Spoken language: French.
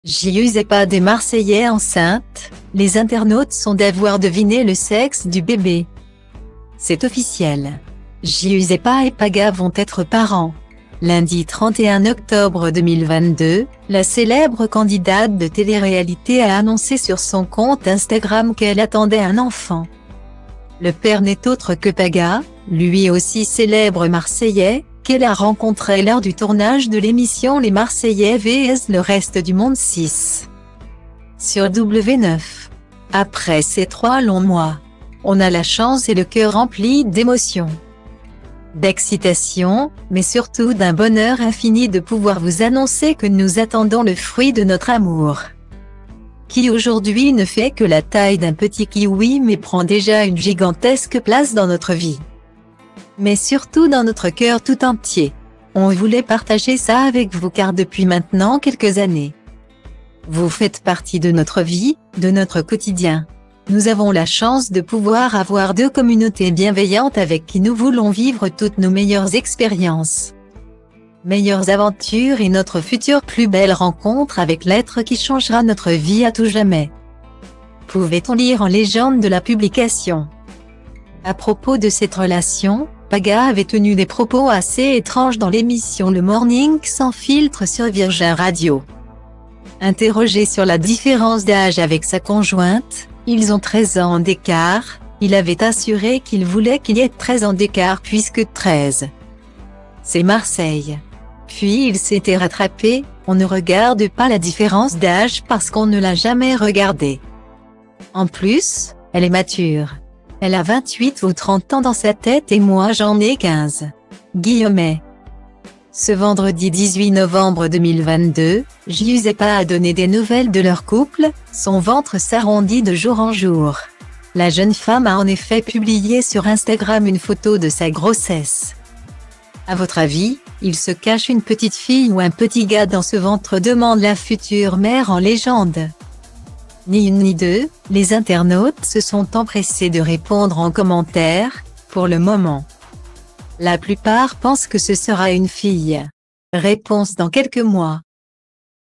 Giuseppa des Marseillais enceinte, les internautes sont d'avoir deviné le sexe du bébé. C'est officiel. Giuseppa et Paga vont être parents. Lundi 31 octobre 2022, la célèbre candidate de télé-réalité a annoncé sur son compte Instagram qu'elle attendait un enfant. Le père n'est autre que Paga, lui aussi célèbre Marseillais, qu'elle a rencontré lors du tournage de l'émission Les Marseillais vs le reste du monde 6. Sur W9. Après ces 3 longs mois, on a la chance et le cœur rempli d'émotions, d'excitation, mais surtout d'un bonheur infini de pouvoir vous annoncer que nous attendons le fruit de notre amour, qui aujourd'hui ne fait que la taille d'un petit kiwi mais prend déjà une gigantesque place dans notre vie, mais surtout dans notre cœur tout entier. On voulait partager ça avec vous car depuis maintenant quelques années, vous faites partie de notre vie, de notre quotidien. Nous avons la chance de pouvoir avoir 2 communautés bienveillantes avec qui nous voulons vivre toutes nos meilleures expériences, meilleures aventures et notre future plus belle rencontre avec l'être qui changera notre vie à tout jamais. Pouvait-on lire en légende de la publication. À propos de cette relation, Paga avait tenu des propos assez étranges dans l'émission Le Morning sans filtre sur Virgin Radio. Interrogé sur la différence d'âge avec sa conjointe, ils ont 13 ans d'écart, il avait assuré qu'il voulait qu'il y ait 13 ans d'écart puisque 13, c'est Marseille. Puis il s'était rattrapé, on ne regarde pas la différence d'âge parce qu'on ne l'a jamais regardée. En plus, elle est mature. Elle a 28 ou 30 ans dans sa tête et moi j'en ai 15. Guillemets. Ce vendredi 18 novembre 2022, Giuseppa a donné des nouvelles de leur couple, son ventre s'arrondit de jour en jour. La jeune femme a en effet publié sur Instagram une photo de sa grossesse. À votre avis, il se cache une petite fille ou un petit gars dans ce ventre, demande la future mère en légende. Ni une ni deux, les internautes se sont empressés de répondre en commentaire. Pour le moment, la plupart pensent que ce sera une fille. Réponse dans quelques mois.